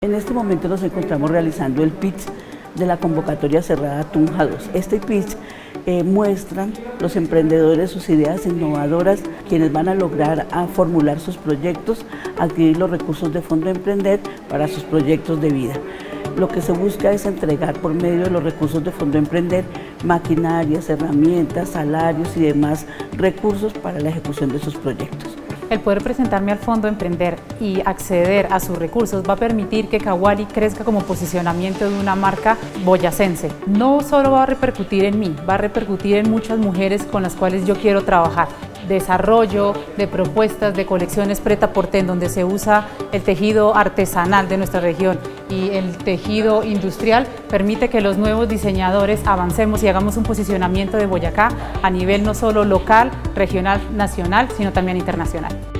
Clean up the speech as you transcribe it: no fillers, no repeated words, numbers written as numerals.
En este momento nos encontramos realizando el pitch de la convocatoria cerrada Tunja 2. Este pitch muestran los emprendedores sus ideas innovadoras, quienes van a lograr formular sus proyectos, adquirir los recursos de Fondo Emprender para sus proyectos de vida. Lo que se busca es entregar por medio de los recursos de Fondo Emprender maquinarias, herramientas, salarios y demás recursos para la ejecución de sus proyectos. El poder presentarme al Fondo Emprender y acceder a sus recursos va a permitir que Kawali crezca como posicionamiento de una marca boyacense. No solo va a repercutir en mí, va a repercutir en muchas mujeres con las cuales yo quiero trabajar. Desarrollo de propuestas de colecciones prêt-à-porter en donde se usa el tejido artesanal de nuestra región y el tejido industrial permite que los nuevos diseñadores avancemos y hagamos un posicionamiento de Boyacá a nivel no solo local, regional, nacional, sino también internacional.